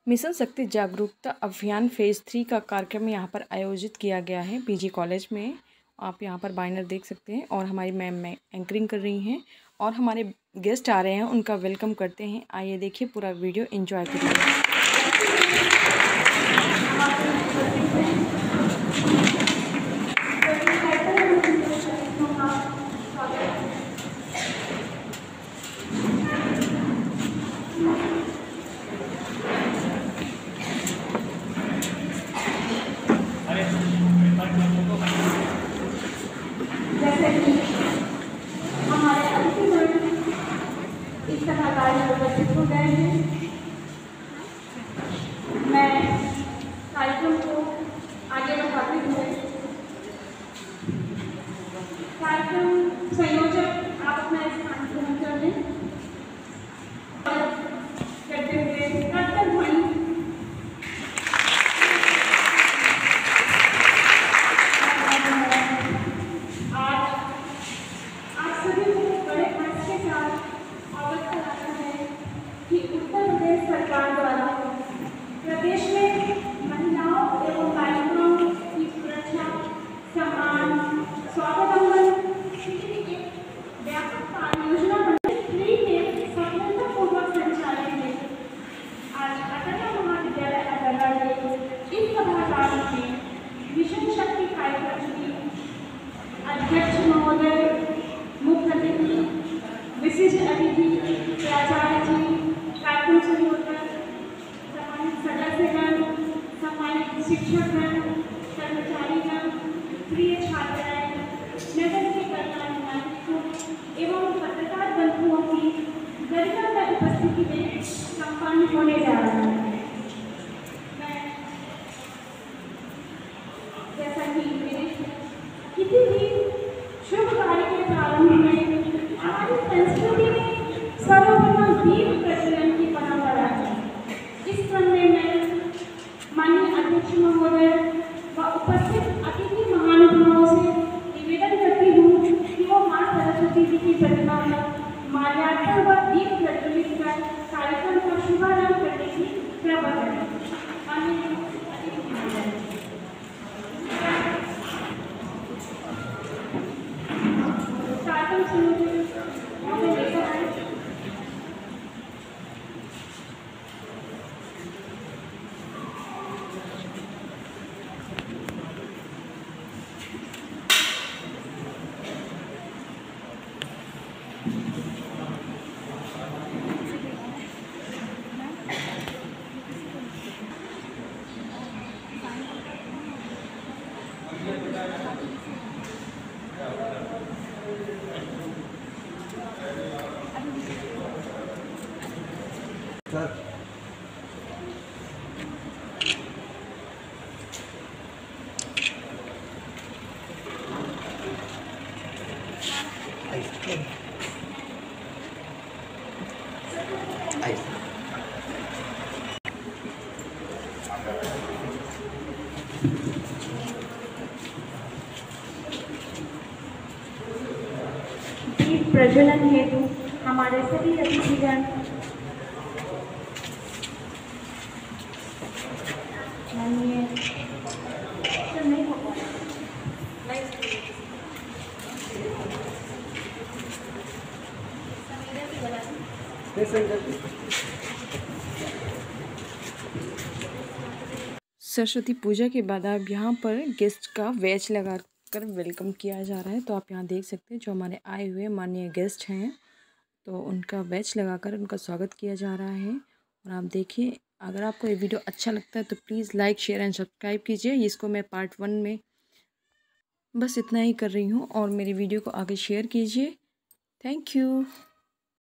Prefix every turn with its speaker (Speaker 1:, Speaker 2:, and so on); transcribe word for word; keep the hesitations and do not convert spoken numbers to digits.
Speaker 1: Mission शक्ति जागरूकता अभियान फेज़ थ्री का कार्यक्रम यहाँ पर आयोजित किया गया है पीजी कॉलेज में। आप यहाँ पर बैनर देख सकते हैं और हमारी मैम में एंकरिंग कर रही हैं और हमारे गेस्ट आ रहे हैं, उनका वेलकम करते हैं। आइए देखिए पूरा वीडियो एंजॉय करिए।
Speaker 2: जैसे कि हमारे अतिथिगण इस तरह कार्य उपस्थित हो गए हैं, मैं कार्यक्रम को आगे बढ़ाते हुए कार्यक्रम संयोजक आप अपना स्थान ग्रहण कर लें करते हुए कर्तव्य ध्वनि सरकार द्वारा प्रदेश में महिलाओं एवं बालिकाओं की सुरक्षा, सम्मान, स्वावलंबन की एक व्यापक कार्य योजना बनाई के सफलतापूर्वक संचालन में आज अटल महाविद्यालय अटला के इस सभागार में मिशन शक्ति कार्यक्रम की अध्यक्ष महोदय, मुख्य अतिथि, विशिष्ट अतिथि, प्राचार्य जी, कार्यक्रम संयोजक, सम्मानित सदस्यगण, सम्मानित शिक्षकगण, कर्मचारीगण, प्रिय छात्राएं, नगर के कल्याण नागरिकों एवं पत्रकार बंधुओं की गरिमामय उपस्थिति में संपन्न होने जा रहा है। मैं जैसा कि मेरे किसी भी शुभ कार्य के प्रारंभ में हमारी संस्कृति में सर्वप्रथम दीप प्रज्वलन की परंपरा है। इस क्रम में मैं माननीय अध्यक्ष महोदय व उपस्थित अतिथि महानुभावों से निवेदन करती हूँ कि वो माँ सरस्वती जी की प्रतिमा पर माल्यार्पण व दीप प्रज्वलित कर कार्यक्रम का शुभारंभ करने की कृपा करें। माननीय अतिथि महोदय, कार्यक्रम संयोजक महोदय लेकर आए।
Speaker 3: सर
Speaker 2: दीप प्रज्वलन हेतु हमारे सभी अतिथिगण माननीय नहीं हो
Speaker 1: सरस्वती पूजा के बाद अब यहाँ पर गेस्ट का वेज लगा कर वेलकम किया जा रहा है। तो आप यहाँ देख सकते हैं जो हमारे आए हुए माननीय गेस्ट हैं, तो उनका वेज लगाकर उनका स्वागत किया जा रहा है। और आप देखिए, अगर आपको ये वीडियो अच्छा लगता है तो please like, share and subscribe कीजिए। इसको मैं पार्ट वन में बस इतना ही कर रही हूँ और मेरी वीडियो को आगे शेयर कीजिए। Thank you.